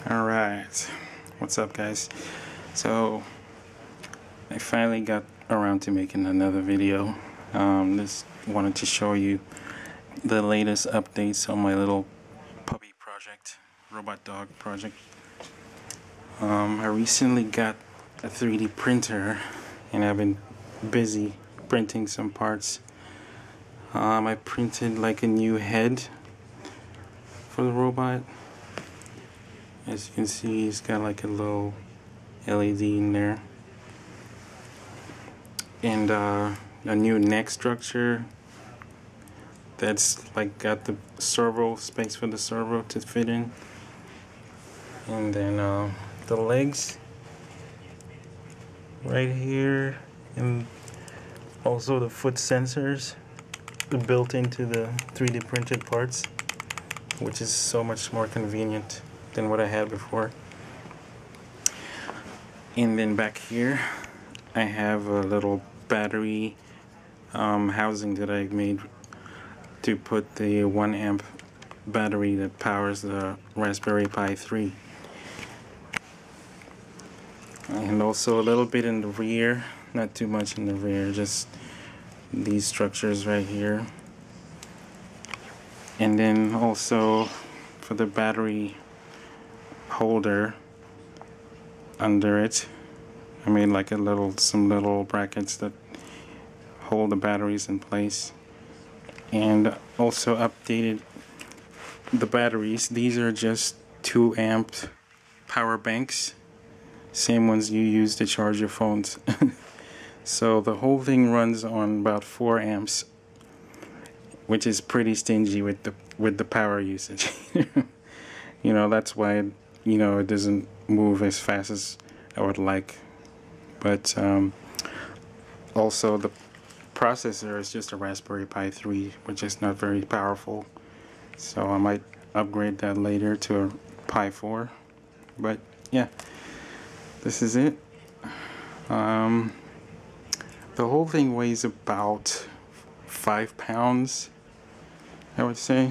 Alright, what's up guys? So I finally got around to making another video. Just wanted to show you the latest updates on my little puppy project, robot dog project. I recently got a 3D printer and I've been busy printing some parts. I printed like a new head for the robot. As you can see, it's got like a little LED in there, and a new neck structure that's like got the servo space for the servo to fit in, and then the legs right here, and also the foot sensors built into the 3D printed parts, which is so much more convenient than what I had before. And then back here I have a little battery housing that I made to put the 1 amp battery that powers the Raspberry Pi 3. And also a little bit in the rear, not too much in the rear, just these structures right here. And then also for the battery holder under it, I made like some little brackets that hold the batteries in place, and also updated the batteries. These are just 2 amp power banks, same ones you use to charge your phones. So the whole thing runs on about 4 amps, which is pretty stingy with the power usage. You know, that's why it doesn't move as fast as I would like. But also the processor is just a Raspberry Pi 3, which is not very powerful, so I might upgrade that later to a Pi 4. But yeah, this is it. The whole thing weighs about 5 pounds, I would say.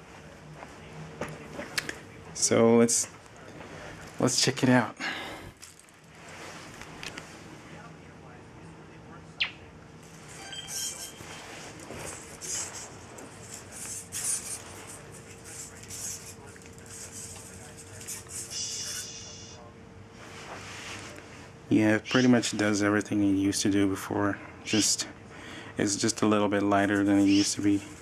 So let's check it out. Yeah, it pretty much does everything it used to do before. It's just a little bit lighter than it used to be.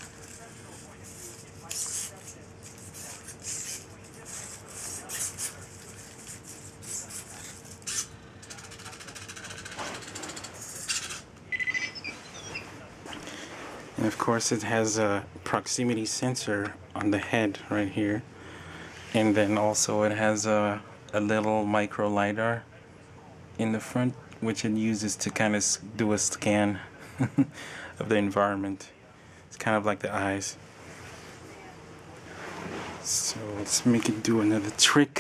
And of course it has a proximity sensor on the head right here, and then also it has a little micro LiDAR in the front, which it uses to kind of do a scan of the environment. It's kind of like the eyes. So let's make it do another trick.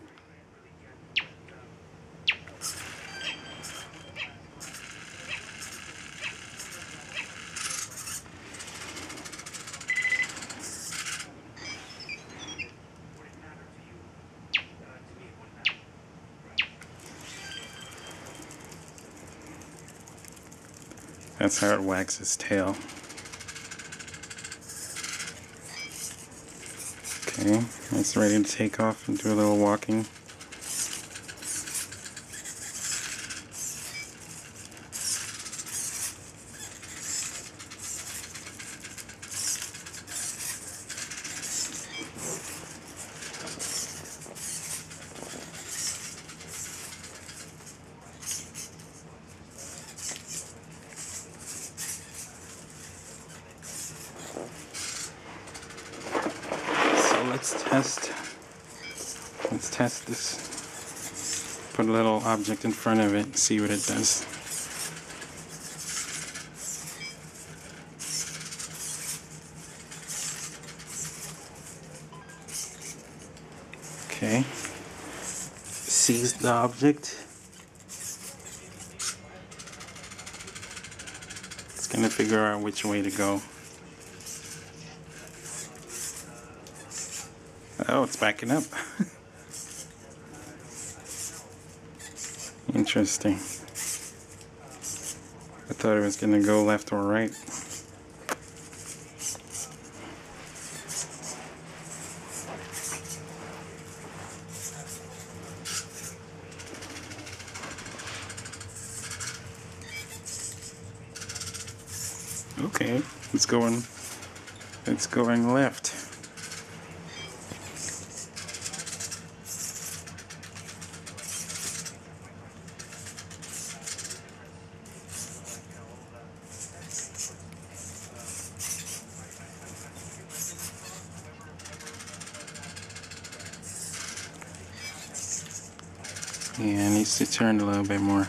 That's how it wags its tail. Okay, it's ready to take off and do a little walking. Let's test this. Put a little object in front of it and see what it does. Okay. Seize the object. It's gonna figure out which way to go. Oh, it's backing up. Interesting. I thought it was gonna go left or right. Okay, it's going left. Yeah, it needs to turn a little bit more.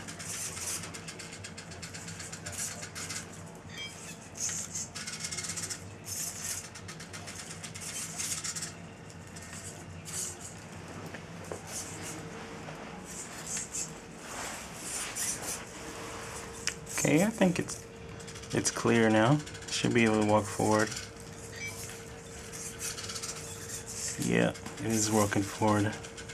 Okay, I think it's clear now. Should be able to walk forward. Yeah, it is walking forward.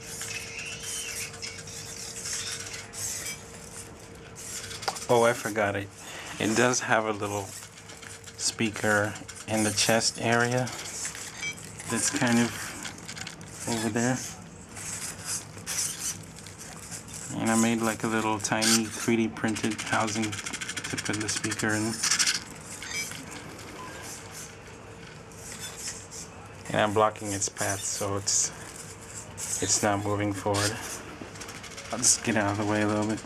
Oh, I forgot it. It does have a little speaker in the chest area that's kind of over there. And I made like a little tiny 3D printed housing to put the speaker in. And I'm blocking its path so it's not moving forward. I'll just get out of the way a little bit.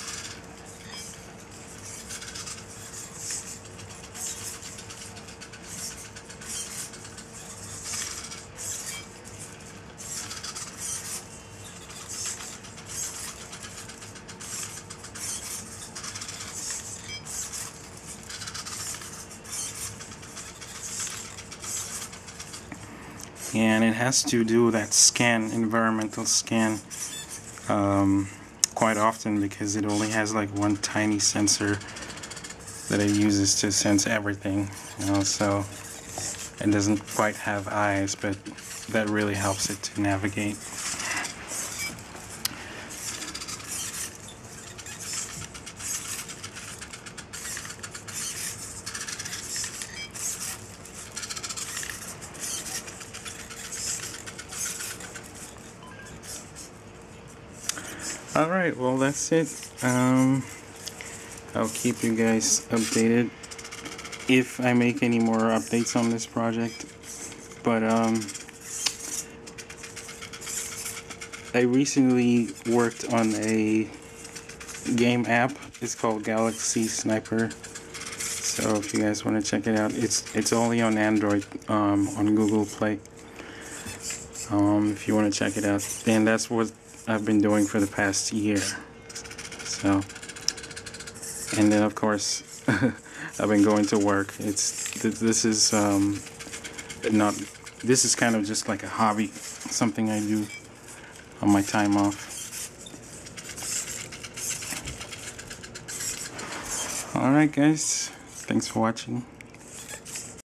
And it has to do that scan, environmental scan, quite often because it only has like one tiny sensor that it uses to sense everything, you know, so it doesn't quite have eyes, but that really helps it to navigate. Alright, well that's it. I'll keep you guys updated if I make any more updates on this project. But I recently worked on a game app. It's called Galaxy Sniper. So if you guys want to check it out, it's only on Android, on Google Play. If you want to check it out, and that's what I've been doing for the past year. So, and then of course I've been going to work. This is kind of just like a hobby, something I do on my time off. Alright guys, thanks for watching.